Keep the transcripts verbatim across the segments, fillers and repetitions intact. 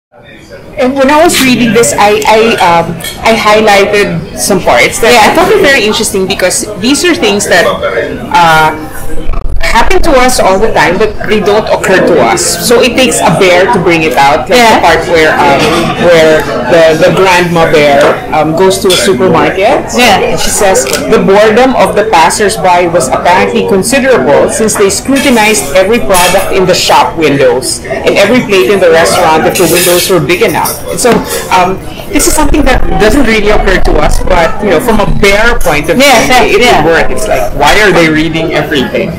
And when I was reading this, I I um I highlighted some parts that I thought were very interesting because these are things that uh, happen to us all the time, but they don't occur to us. So it takes a bear to bring it out. Like Yeah. the part where um, where the, the grandma bear um, goes to a supermarket. Yeah. And she says the boredom of the passers-by was apparently considerable since they scrutinized every product in the shop windows and every plate in the restaurant if the windows were big enough. And so um, this is something that doesn't really occur to us, but you know, from a bear point of view, Yes, yes, it yeah. would work. It's like, why are they reading everything?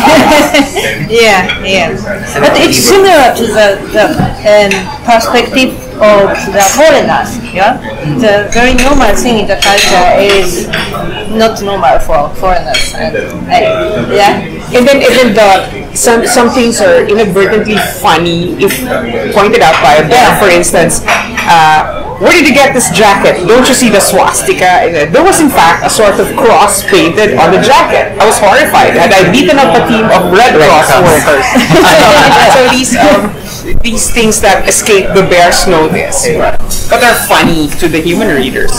Yeah, yeah. But it's similar to the, the um, perspective of the foreigners. Yeah, the very normal thing in the culture is not normal for foreigners. And, uh, yeah, And then even the some some things are inadvertently funny if pointed out by a bear. For instance, uh, where did you get this jacket? Don't you see the swastika? There was in fact a sort of cross painted on the jacket. I was horrified. Had I beaten up a team of Red Cross workers? So these um, these things that escape the bear's notice, but are funny to the human readers.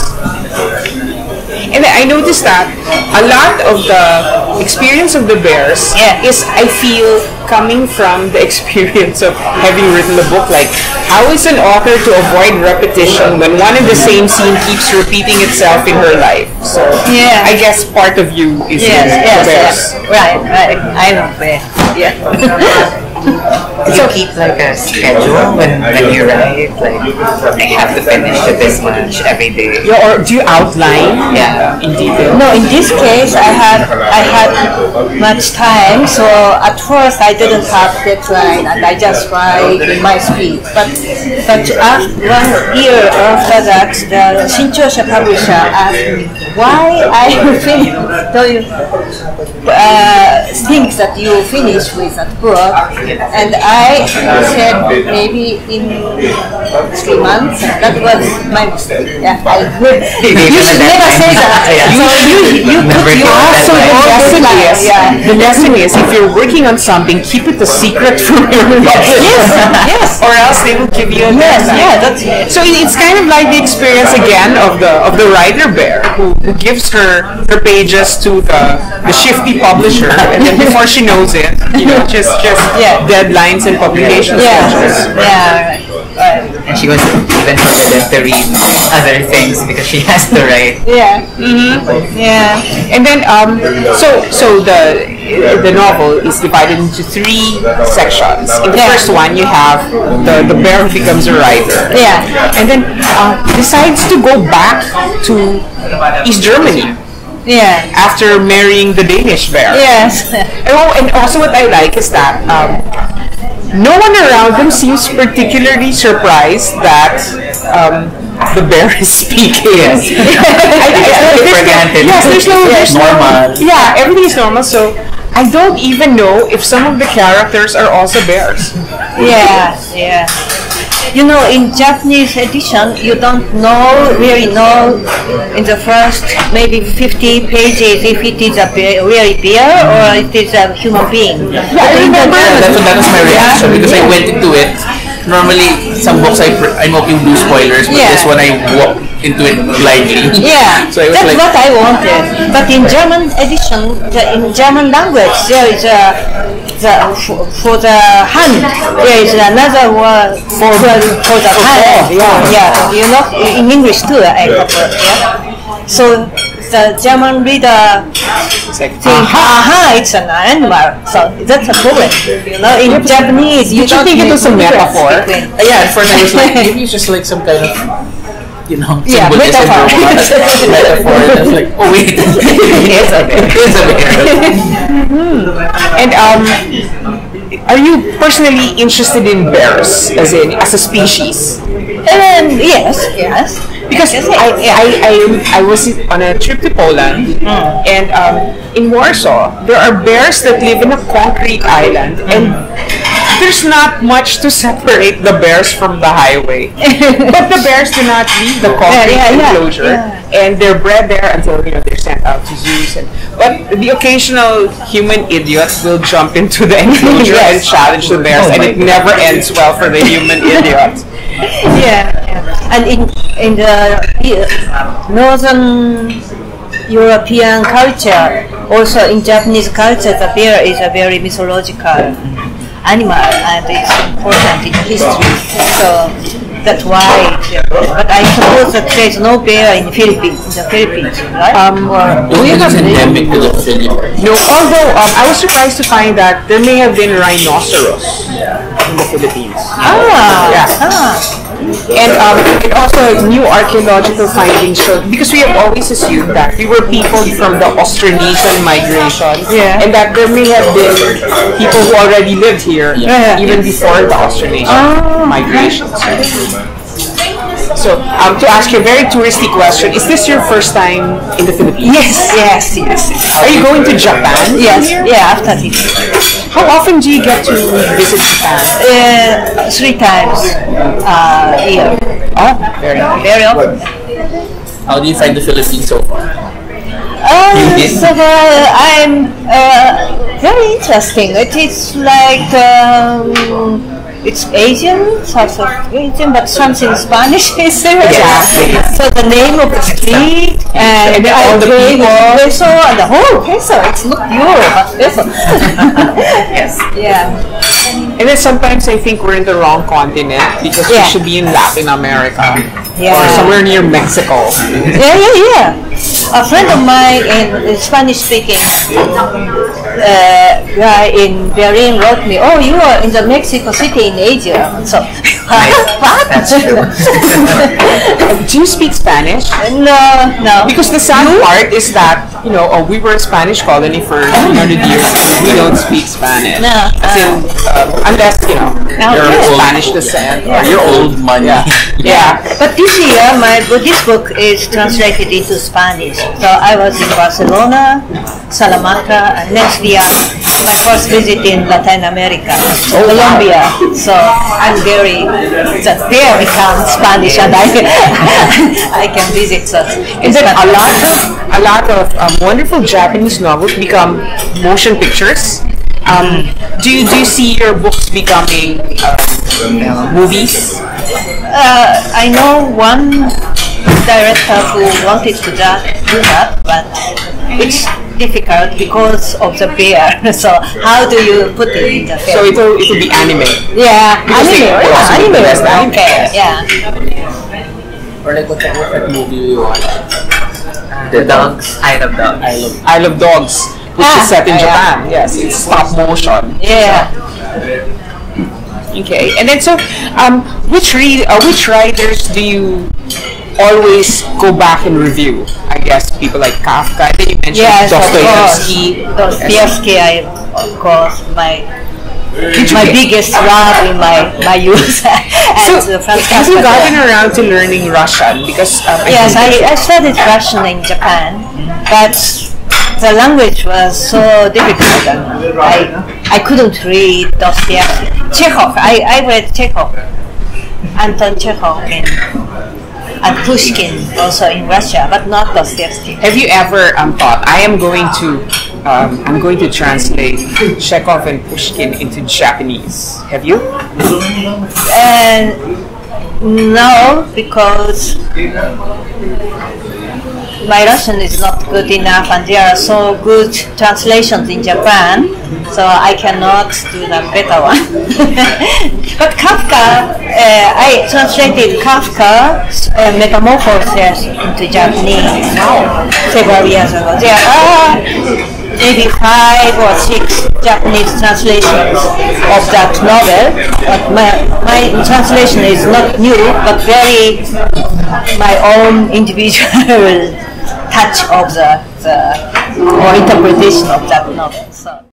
And I noticed that a lot of the experience of the bears Yeah. is, I feel, coming from the experience of having written the book. Like, how is an author to avoid repetition when one and the same scene keeps repeating itself in her life? So, Yeah. I guess part of you is yes, in yes, the bears. yes. Right, right. I'm a bear. Yeah. Do you keep like a schedule when, when you write? Like, I have to finish to this much every day. Yeah, or do you outline Yeah. in detail? No, in this case, I had I had much time, so at first I didn't have deadline, and I just write in my speed. But but after one year after that, the Shinchosha publisher asked me why I think do you uh, think that you finish with that book, and I said maybe in three months. That was my mistake. Yeah, I would. You should never say that. Yeah. So you you Never put give your a So the deadline. lesson is, Yeah. the lesson is, if you're working on something, keep it a secret from your publisher. Yes. Or else they will give you a Yes, deadline. yeah, that's it. So it- it's kind of like the experience again of the of the writer bear who, who gives her her pages to the the shifty publisher, and then before she knows it, you know, just just Yeah. deadlines and publication Yeah, schedules. yeah, right. And she was even forbidden to read other things because she has to write. Yeah, yeah, And then, um, so so the the novel is divided into three sections. In the Yeah. first one, you have the the bear who becomes a writer. yeah, And then uh, decides to go back to East Germany yeah. after marrying the Danish bear. Yes. And, oh, and also what I like is that um, no one around them seems particularly surprised that um, the bear is speaking. Yes. I, I, I, Take there's for no- granted. yes, there's no, there's Normal. no, yeah, everything is normal. So I don't even know if some of the characters are also bears. Yeah, yeah. You know, in Japanese edition, you don't know, really know, in the first maybe fifty pages if it is a bear, really bear or it is a human being. Yeah, I remember. Yeah, that's, that was my reaction because I went into it. Normally, some books I pr- I'm okay to do spoilers, but Yeah. this one I walked into it blindly. Yeah, So I was that's like, what I wanted. But in German edition, the, in German language, there is a the for, for the hand. There is another word for for, for the hand. yeah. yeah. You know, in English too. I cover. Yeah. So the German reader It's like, think, aha, it's an animal. So that's a problem. You know, in Japanese, you Did you don't think it make was a difference metaphor? between- Uh, yeah, at first I was like, maybe it's just like some kind of, you know, Yeah, symbolism metaphor. or what. Metaphor. And I was like, oh wait, it is a bear. It is a bear. And um, are you personally interested in bears, as in as a species? And yes, yes. Because Yes, I, yeah. I, I, I was on a trip to Poland, and um, in Warsaw, there are bears that live in a concrete island, and there's not much to separate the bears from the highway. But the bears do not leave the concrete Yeah, yeah, yeah, enclosure, yeah. and they're bred there until you know they're sent out to zoos. And but the occasional human idiot will jump into the enclosure and Yes. challenge the bears, Oh and my it never ends well for the human idiot. Yeah, yeah. And in in the uh, northern European culture, also in Japanese culture, the bear is a very mythological animal and it's important in history. So that's why. But I suppose that there is no bear in the Philippines, in the Philippines, right? Um, Do we you have have endemic to the Philippines? no. Although um, I was surprised to find that there may have been rhinoceros in the Philippines. Ah, Yeah. ah. And um, it also new archaeological findings showed, because we have always assumed that we were people from the Austronesian migration, Yeah. and that there may have been people who already lived here Yeah. even before the Austronesian Oh. migration. So, um, to ask you a very touristy question, is this your first time in the Philippines? Yes, yes, yes. Are you going to Japan? Yes, yeah, after this. How often do you get to visit Japan? Uh, three times uh, a year. Oh, very Very often. How do you find the Philippines so far? Uh, You did? so uh, I'm uh, very interesting. It is like um, it's Asian, sort of Asian, but something Spanish is there. Exactly. So the name of the street and, And then all I the pay with people. peso and the whole peso. It's not euro, but peso. Yes. Yeah. And then sometimes I think we're in the wrong continent because we Yeah. should be in Latin America Yeah. or somewhere near Mexico. Yeah, yeah, yeah. A friend of mine in Spanish-speaking uh, guy in Berlin wrote me, "Oh, you are in the Mexico City in Asia." So, what? That's true. Do you speak Spanish? No, no. Because the sad part is that, you know, oh, we were a Spanish colony for three hundred years. We don't speak Spanish. No. As in, uh, unless, you know, you're of Okay. Spanish descent. Or Your old money. Yeah. But this year, my this book is translated into Spanish. So I was in Barcelona, Salamanca, and next year my first visit in Latin America, Colombia. So I'm very, so there becomes Spanish, and I I can visit. So And it's then a fantastic. lot of a lot of um, wonderful Japanese novels become motion pictures. Um, do you do you see your books becoming um, movies? Uh, I know one director who wanted to da- do that, but it's difficult because of the bear. So how do you put it in the film? So it will it will be anime. Yeah, Because they anime. also Yeah, do anime. the best anime. Okay, yeah. Or like what type of movie you watch? The dogs. I love dogs. I love Isle of Dogs, which Ah, is set in yeah. Japan. Yes, it's stop motion. Yeah. Okay, and then so, um, which read, uh, which writers do you always go back and review? I guess people like Kafka. And then you mentioned Yes, of Dostoevsky. course. Dostoevsky, I, of course, my Did you my get- biggest love in my my youth. And So, uh, Franz have you Kafka. gotten around to learning Russian? Because um, I Yes, think- I, I studied Russian in Japan, but the language was so difficult. And I I couldn't read Dostoevsky. Chekhov, I, I read Chekhov, Anton Chekhov in, and Pushkin also in Russia, but not Dostoevsky. Have you ever um, thought I am going to um, I'm going to translate Chekhov and Pushkin into Japanese? Have you? And no, because my Russian is not good enough, and there are so good translations in Japan, so I cannot do the better one. But Kafka, uh, I translated Kafka's uh, Metamorphosis into Japanese several years ago. There are maybe five or six Japanese translations of that novel, but my, my translation is not new, but very my own individual touch of the, the or interpretation of that novel. So.